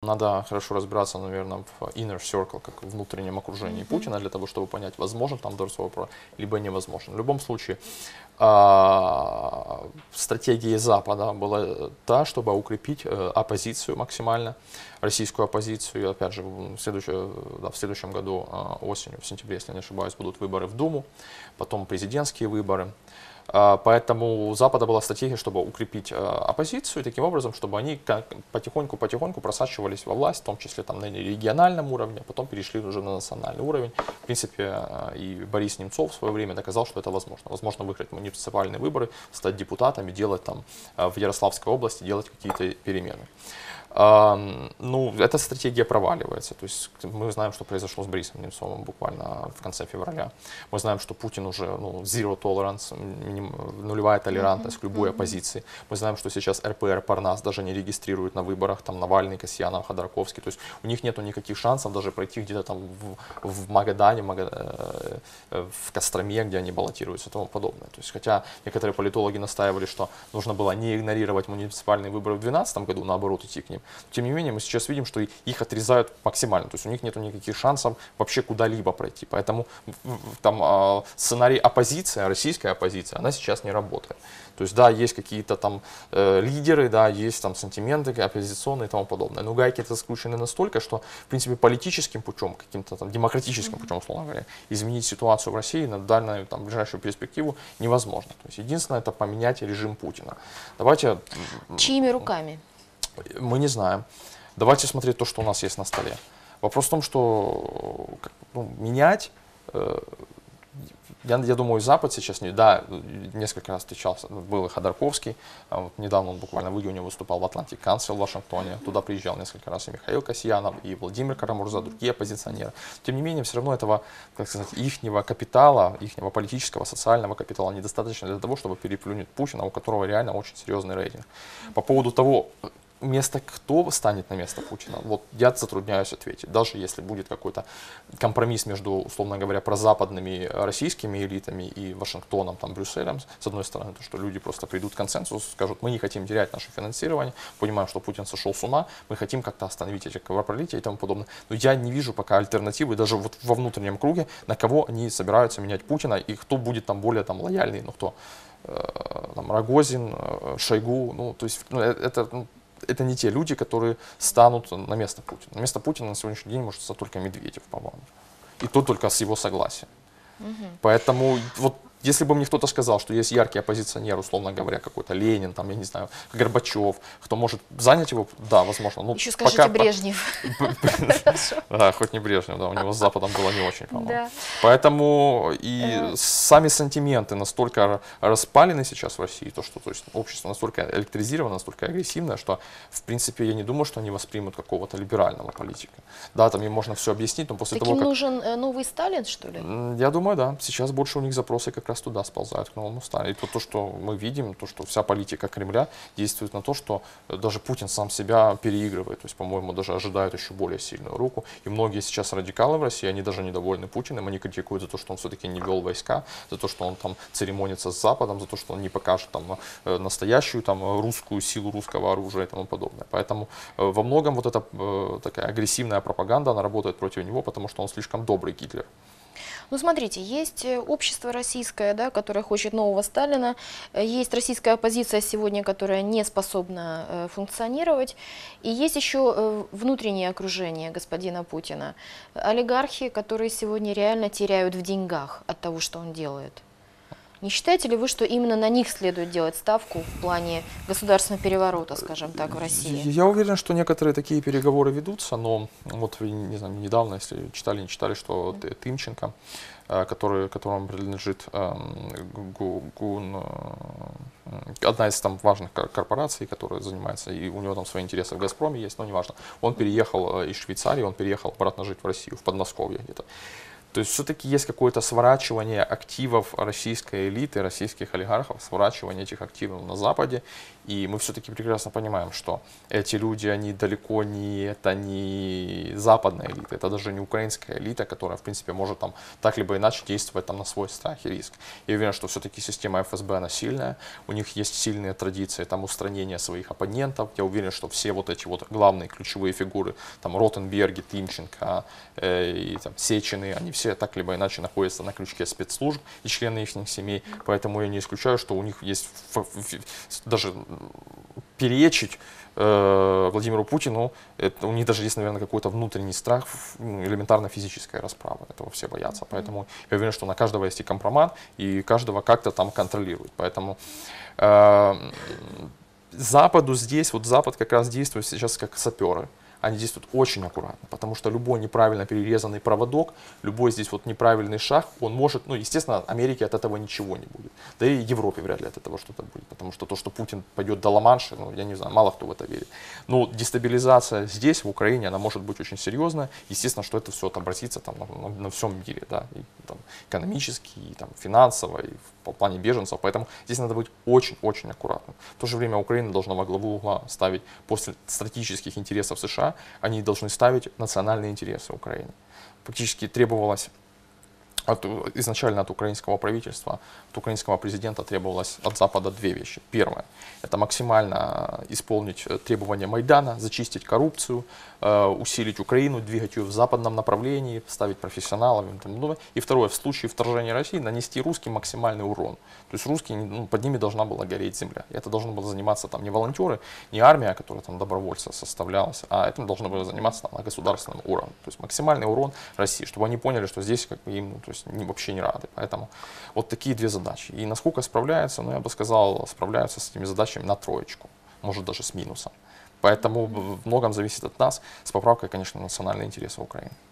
Надо хорошо разбираться, наверное, в inner circle, как в внутреннем окружении Путина, для того, чтобы понять, возможно там дворцовый переворот, либо невозможно. В любом случае, стратегией Запада была та, чтобы укрепить оппозицию максимально, российскую оппозицию. И опять же, в следующем году осенью, в сентябре, если не ошибаюсь, будут выборы в Думу, потом президентские выборы. Поэтому у Запада была стратегия, чтобы укрепить оппозицию, таким образом, чтобы они потихоньку просачивались во власть, в том числе там, на региональном уровне, а потом перешли уже на национальный уровень. В принципе, и Борис Немцов в свое время доказал, что это возможно. Возможно выиграть муниципальные выборы, стать депутатом и делать там в Ярославской области, делать какие-то перемены. Ну, эта стратегия проваливается. То есть мы знаем, что произошло с Борисом Немцовым буквально в конце февраля. Мы знаем, что Путин уже zero tolerance, нулевая толерантность к любой оппозиции. Мы знаем, что сейчас РПР, Парнас даже не регистрируют на выборах там Навальный, Касьянов, Ходорковский. То есть у них нету никаких шансов даже пройти где-то там в Магадане, в Костроме, где они баллотируются и тому подобное. То есть, хотя некоторые политологи настаивали, что нужно было не игнорировать муниципальные выборы в 2012 году, наоборот идти к ним. Тем не менее, мы сейчас видим, что их отрезают максимально, то есть у них нет никаких шансов вообще куда-либо пройти. Поэтому там сценарий оппозиции, российская оппозиция, она сейчас не работает. То есть да, есть какие-то там лидеры, да, есть там сантименты оппозиционные и тому подобное. Но гайки это скручены настолько, что в принципе политическим путем, каким-то там демократическим путем, условно говоря, изменить ситуацию в России на дальнюю, там, ближайшую перспективу невозможно. То есть единственное это поменять режим Путина. Давайте. Чьими руками? Мы не знаем. Давайте смотреть то, что у нас есть на столе. Вопрос в том, что менять, я думаю, Запад сейчас, да, несколько раз встречался, был и Ходорковский, вот недавно он буквально в июне выступал в Atlantic Council в Вашингтоне, туда приезжал несколько раз и Михаил Касьянов, и Владимир Карамурза, другие оппозиционеры. Тем не менее, все равно этого, как сказать, ихнего капитала, ихнего политического, социального капитала недостаточно для того, чтобы переплюнуть Путина, у которого реально очень серьезный рейтинг. По поводу того, кто станет на место Путина, вот я затрудняюсь ответить. Даже если будет какой-то компромисс между, условно говоря, прозападными российскими элитами и Вашингтоном, там, Брюсселем, с одной стороны, то, что люди просто придут к консенсусу, скажут, мы не хотим терять наше финансирование, понимаем, что Путин сошел с ума, мы хотим как-то остановить эти кровопролития и тому подобное. Но я не вижу пока альтернативы, даже вот во внутреннем круге, на кого они собираются менять Путина и кто будет там более там, лояльный, ну кто, там, Рогозин, Шойгу, ну, то есть, это не те люди, которые станут на место Путина. На место Путина на сегодняшний день может стать только Медведев, по-моему. И то только с его согласия. Поэтому вот если бы мне кто-то сказал, что есть яркий оппозиционер, условно говоря, какой-то Ленин, там, я не знаю, Горбачев, кто может занять его, да, возможно. Ну, еще скажите Брежнев. Да, хоть не Брежнев, да, у него с Западом было не очень, по-моему. Поэтому и сами сантименты настолько распалены сейчас в России, то есть общество настолько электризировано, настолько агрессивное, что, в принципе, я не думаю, что они воспримут какого-то либерального политика. Да, там им можно все объяснить, но после того, как... нужен новый Сталин, что ли? Я думаю, да. Сейчас больше у них запросы как раз туда сползают, к новому Сталину. И то, что мы видим, то, что вся политика Кремля действует на то, что даже Путин сам себя переигрывает. То есть, по-моему, даже ожидают еще более сильную руку. И многие сейчас радикалы в России, они даже недовольны Путиным, они критикуют за то, что он все-таки не вел войска, за то, что он там церемонится с Западом, за то, что он не покажет там настоящую там русскую силу русского оружия и тому подобное. Поэтому во многом вот эта такая агрессивная пропаганда, она работает против него, потому что он слишком добрый Гитлер. Ну, смотрите, есть общество российское, да, которое хочет нового Сталина, есть российская оппозиция сегодня, которая не способна функционировать, и есть еще внутреннее окружение господина Путина, олигархи, которые сегодня реально теряют в деньгах от того, что он делает. Не считаете ли вы, что именно на них следует делать ставку в плане государственного переворота, скажем так, в России? Я уверен, что некоторые такие переговоры ведутся, но вот вы, не знаю, недавно, если читали, не читали, что Тымченко, которому принадлежит одна из там важных корпораций, которая занимается, и у него там свои интересы в «Газпроме» есть, но неважно. Он переехал из Швейцарии, он переехал обратно жить в Россию, в Подмосковье где-то. То есть все-таки есть какое-то сворачивание активов российской элиты, российских олигархов, сворачивание этих активов на Западе. И мы все-таки прекрасно понимаем, что эти люди, они далеко не западная элита, это даже не украинская элита, которая, в принципе, может там так либо иначе действовать там на свой страх и риск. Я уверен, что все-таки система ФСБ, она сильная, у них есть сильные традиции там устранения своих оппонентов. Я уверен, что все вот эти вот главные ключевые фигуры, там Ротенберги, Тимченко и там Сечины, они все так либо иначе находятся на крючке спецслужб и члены их семей, поэтому я не исключаю, что у них есть даже перечить Владимиру Путину, у них даже есть, наверное, какой-то внутренний страх, элементарно физическая расправа, этого все боятся, поэтому я уверен, что на каждого есть и компромат, и каждого как-то там контролируют, поэтому Западу здесь, вот Запад как раз действует сейчас как саперы. Они действуют очень аккуратно, потому что любой неправильно перерезанный проводок, любой здесь вот неправильный шаг, он может, ну, естественно, Америке от этого ничего не будет. Да и Европе вряд ли от этого что-то будет, потому что то, что Путин пойдет до Ла-Манша, ну, я не знаю, мало кто в это верит. Но дестабилизация здесь, в Украине, она может быть очень серьезная. Естественно, что это все отобразится там на всем мире, да, и, там, экономически, и, там, финансово, и в плане беженцев. Поэтому здесь надо быть очень-очень аккуратным. В то же время Украина должна во главу угла ставить после стратегических интересов США, они должны ставить национальные интересы Украины. Фактически требовалось изначально от украинского правительства, от украинского президента требовалось от Запада две вещи. Первое – это максимально исполнить требования Майдана, зачистить коррупцию, усилить Украину, двигать ее в западном направлении, ставить профессионалов. И второе – в случае вторжения России нанести русским максимальный урон. То есть русские, ну, под ними должна была гореть земля. И это должны были заниматься там не волонтеры, не армия, которая там добровольцы составлялась, а этим должно было заниматься там, на государственном уровне. То есть максимальный урон России, чтобы они поняли, что здесь как бы им, ну, то есть, вообще не рады. Поэтому вот такие две задачи. И насколько справляются, ну, я бы сказал, справляются с этими задачами на троечку, может даже с минусом. Поэтому в многом зависит от нас, с поправкой, конечно, на национальные интересы Украины.